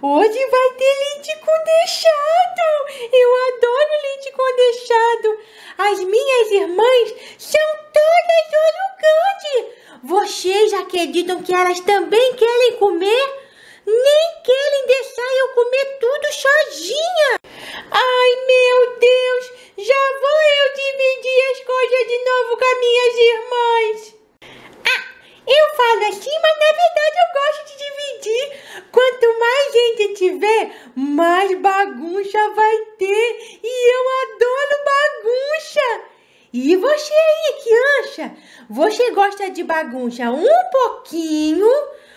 Hoje vai ter leite condensado! Eu adoro leite condensado! As minhas irmãs são todas olho grande! Vocês acreditam que elas também querem comer? Nem querem deixar eu comer tudo sozinha! Ai, meu Deus! Já vou eu dividir as coisas de novo com as minhas irmãs! Eu falo assim, mas na verdade eu gosto de dividir. Quanto mais gente tiver, mais bagunça vai ter. E eu adoro bagunça. E você aí, criança? Você gosta de bagunça um pouquinho,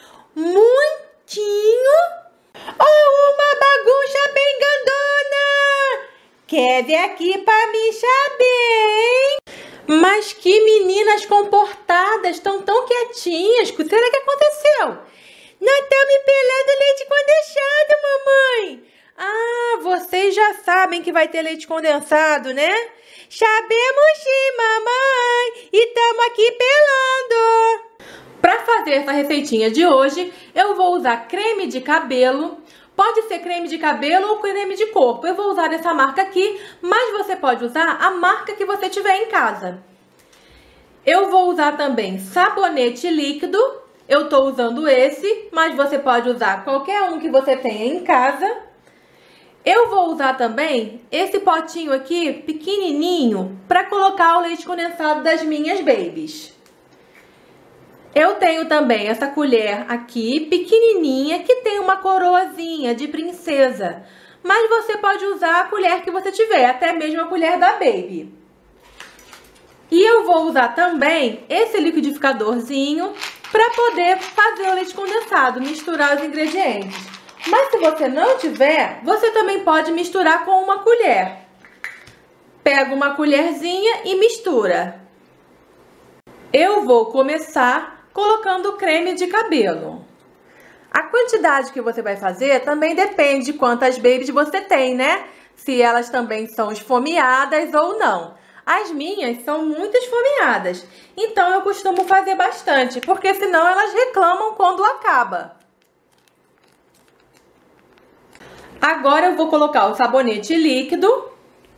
muitinho ou uma bagunça bem grandona? Quer vir aqui para me saber, hein? Mas que meninas comportadas, estão tão quietinhas. O que será que aconteceu? Nós estamos pelando leite condensado, mamãe. Ah, vocês já sabem que vai ter leite condensado, né? Sabemos sim, mamãe. E estamos aqui pelando. Para fazer essa receitinha de hoje, eu vou usar creme de cabelo. Pode ser creme de cabelo ou creme de corpo. Eu vou usar essa marca aqui, mas você pode usar a marca que você tiver em casa. Eu vou usar também sabonete líquido. Eu estou usando esse, mas você pode usar qualquer um que você tenha em casa. Eu vou usar também esse potinho aqui, pequenininho, para colocar o leite condensado das minhas babies. Eu tenho também essa colher aqui, pequenininha, que tem uma coroazinha de princesa. Mas você pode usar a colher que você tiver, até mesmo a colher da baby. E eu vou usar também esse liquidificadorzinho para poder fazer o leite condensado, misturar os ingredientes. Mas se você não tiver, você também pode misturar com uma colher. Pega uma colherzinha e mistura. Eu vou começar colocando creme de cabelo. A quantidade que você vai fazer também depende de quantas babies você tem, né? Se elas também são esfomeadas ou não. As minhas são muito esfomeadas, então eu costumo fazer bastante, porque senão elas reclamam quando acaba. Agora eu vou colocar o sabonete líquido.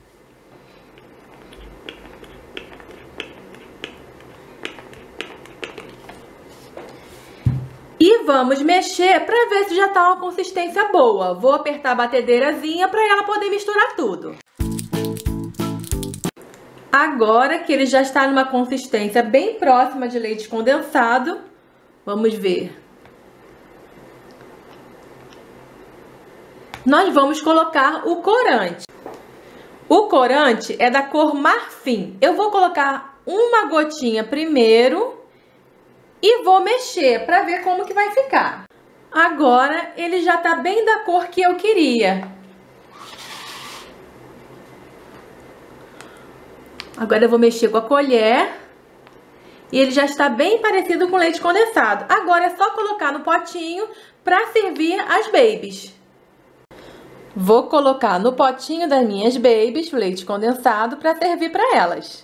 E vamos mexer para ver se já tá uma consistência boa. Vou apertar a batedeirazinha para ela poder misturar tudo. Agora que ele já está numa consistência bem próxima de leite condensado, vamos ver. Nós vamos colocar o corante. O corante é da cor marfim. Eu vou colocar uma gotinha primeiro e vou mexer para ver como que vai ficar. Agora ele já tá bem da cor que eu queria. Agora eu vou mexer com a colher. E ele já está bem parecido com leite condensado. Agora é só colocar no potinho para servir as babies. Vou colocar no potinho das minhas babies o leite condensado para servir para elas.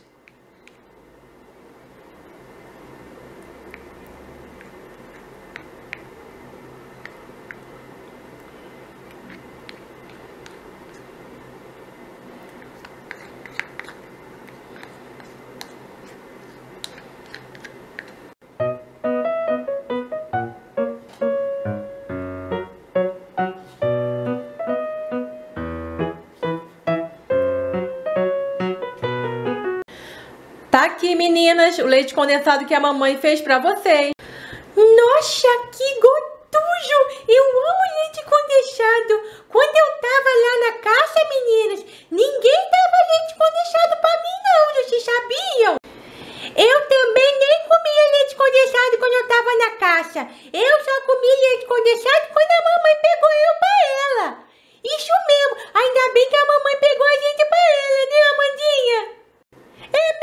Tá aqui, meninas, o leite condensado que a mamãe fez pra vocês. Nossa, que gostoso! Eu amo leite condensado. Quando eu tava lá na caixa, meninas, ninguém dava leite condensado pra mim não, vocês sabiam? Eu também nem comia leite condensado quando eu tava na caixa. Eu só comia leite condensado quando a mamãe pegou eu pra ela. Isso mesmo, ainda bem que a mamãe pegou a gente pra ela, né, Amandinha? É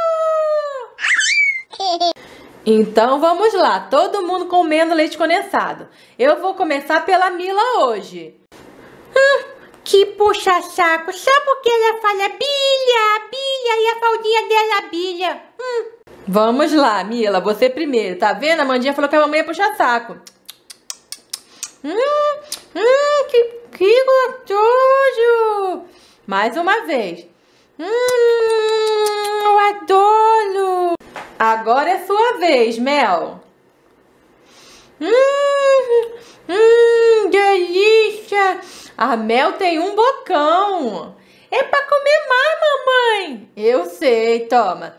mesmo! Então vamos lá, todo mundo comendo leite condensado. Eu vou começar pela Mila hoje. Que puxa-saco, só porque ela fala bilha, bilha e a faldinha dela bilha. Vamos lá, Mila, você primeiro, tá vendo? A Amandinha falou que a mamãe ia puxar saco. Mais uma vez. Eu adoro. Agora é sua vez, Mel. Delícia. A Mel tem um bocão. É pra comer mais, mamãe. Eu sei, toma.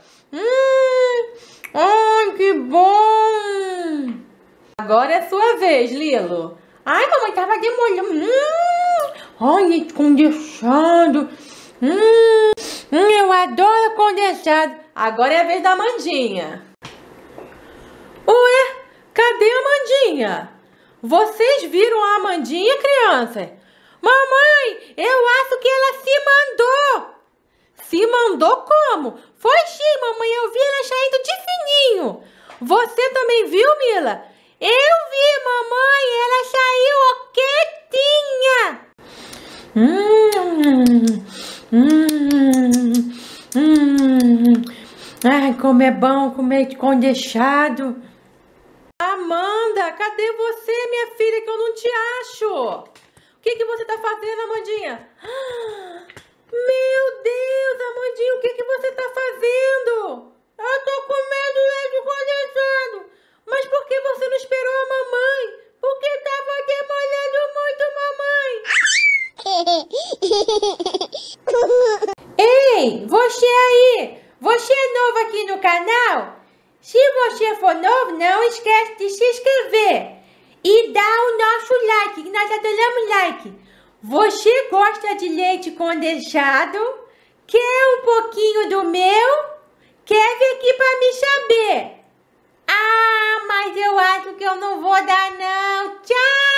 Ai, que bom. Agora é sua vez, Lilo. Ai, mamãe, tava demolhando. Ai, condensado. Eu adoro condensado. Agora é a vez da Amandinha. Ué, cadê a Amandinha? Vocês viram a Amandinha, criança? Mamãe, eu acho que ela se mandou. Se mandou como? Foi sim, mamãe, eu vi ela saindo de fininho. Você também viu, Mila? Eu vi, mamãe, ela saiu quietinha. Ai, como é bom comer condensado. Amanda, cadê você, minha filha, que eu não te acho? O que você tá fazendo, Amandinha? Meu Deus, Amandinha, o que você tá fazendo? Eu tô comendo leite condensado. Mas por que você não esperou a mamãe? Porque tava demolhando muito, mamãe. Ei, você aí! Você é novo aqui no canal? Se você for novo, não esquece de se inscrever e dar o nosso like, que nós adoramos like. Você gosta de leite condensado? Quer um pouquinho do meu? Quer vir aqui para me saber? Ah, mas eu acho que eu não vou dar não. Tchau!